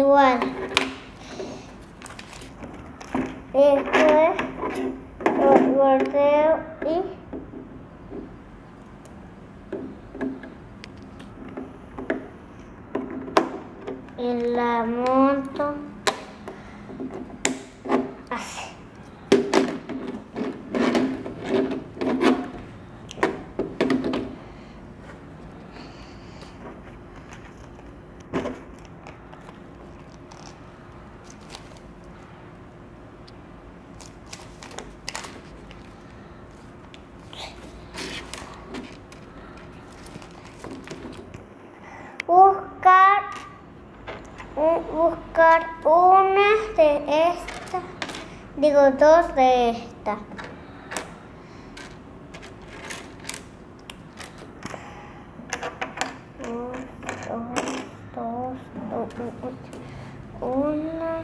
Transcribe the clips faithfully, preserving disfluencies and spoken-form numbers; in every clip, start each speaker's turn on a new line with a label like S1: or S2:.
S1: igual. Esto es el volteo y, y la monto así. Buscar, buscar una de estas, digo dos de estas. Dos, dos, dos, dos, una.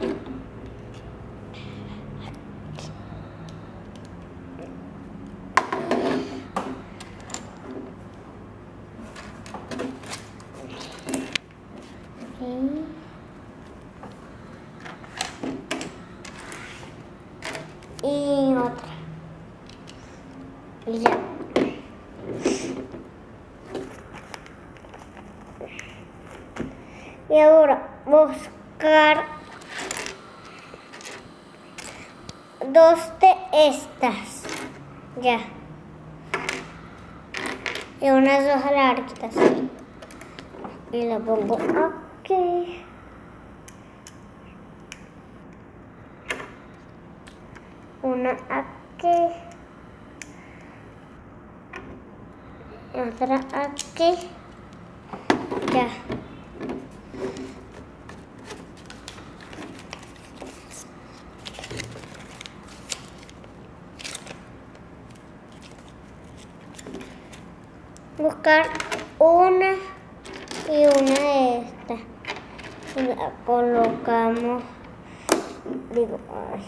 S1: Y otra. Y ya. Y ahora buscar dos de estas. Ya. Y unas dos larguitas. Y la pongo aquí. Una aquí. Y otra aquí. Ya. Buscar una y una de estas. Y la colocamos. Digo, ay.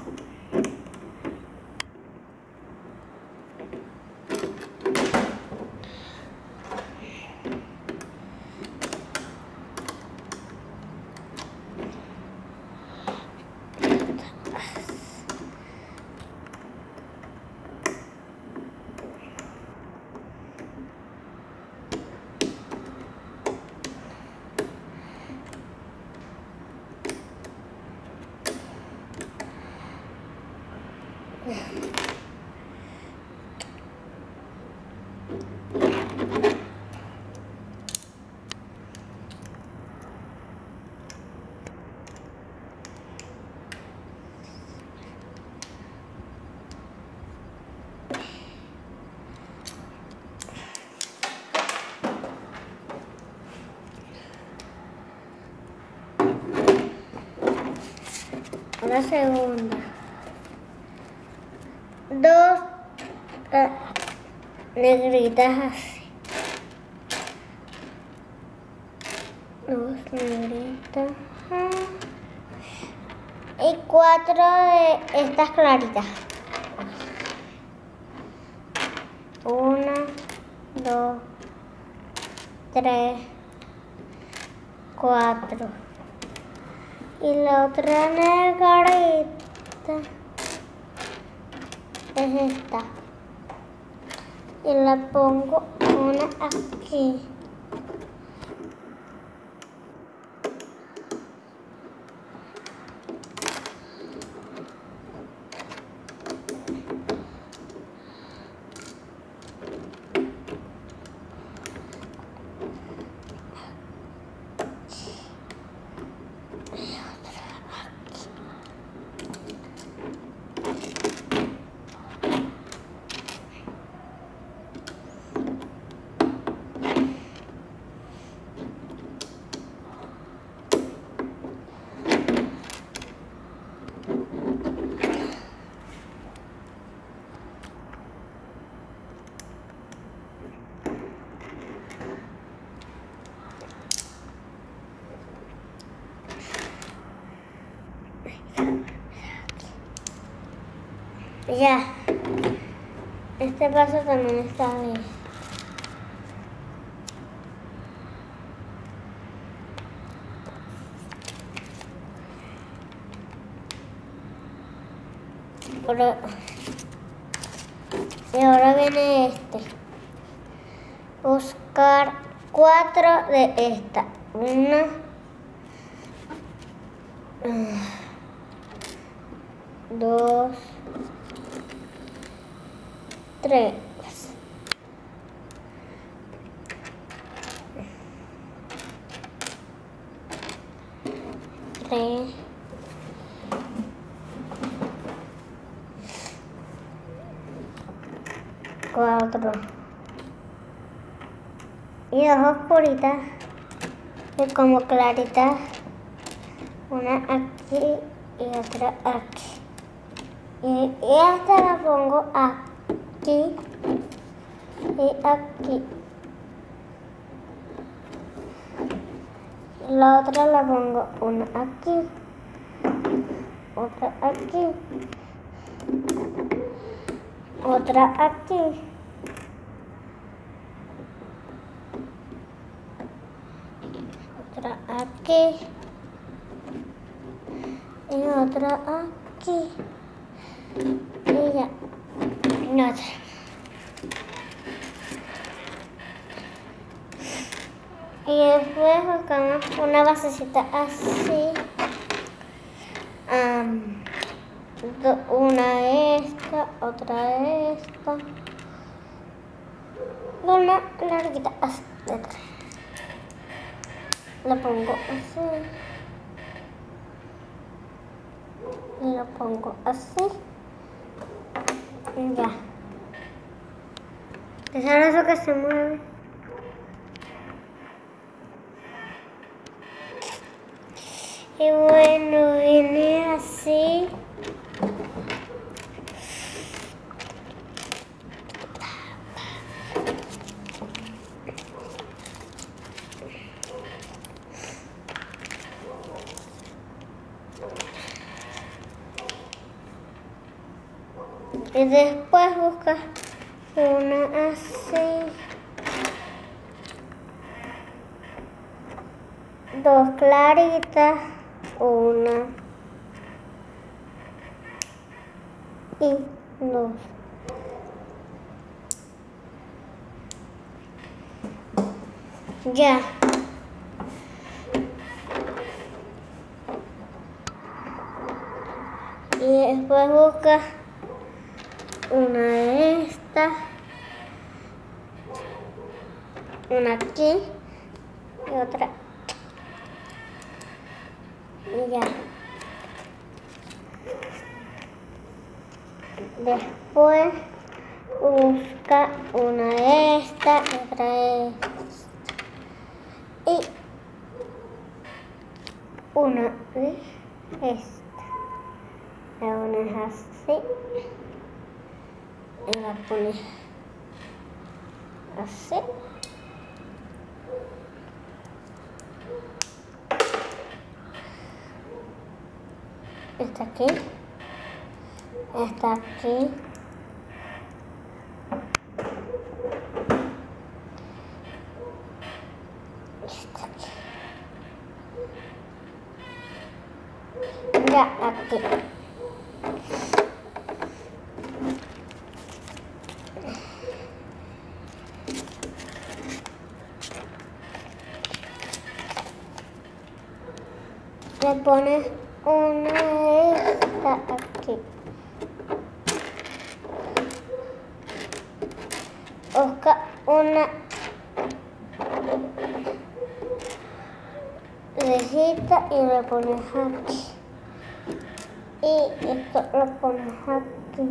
S1: La segunda. Dos eh, negritas así. Dos negritas. Y cuatro de estas claritas. Una, dos, tres, cuatro. Y la otra negrita es esta. Y la pongo una aquí. Ya, este paso también está bien. Ahora, y ahora viene este. Buscar cuatro de esta. Una. Dos. Tres. Tres. Cuatro. Y dos oscuritas. Y como claritas. Una aquí y otra aquí. Y esta la pongo aquí y aquí. La otra la pongo una aquí, otra aquí, otra aquí. Otra aquí y otra aquí y ya, y otra. Y después buscamos una basecita así, um, una esta, otra esta, y una larguita así detrás. La pongo así y lo pongo así y ya. ¿Es ahora eso que se mueve? Y bueno, viene así. Y después buscas una así, dos claritas, una y dos. Ya. Y después buscas una de estas, una aquí y otra. Y ya. Después busca una de estas, otra de estas. Y una de esta. La pones así. Y la pones así. Esta aquí. Esta aquí. Esta aquí. Ya aquí. Le pones una de esta aquí. Busca una rejita y le pones aquí. Y esto lo pones aquí.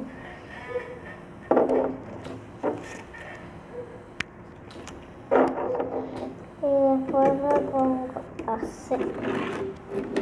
S1: Y después lo pongo así.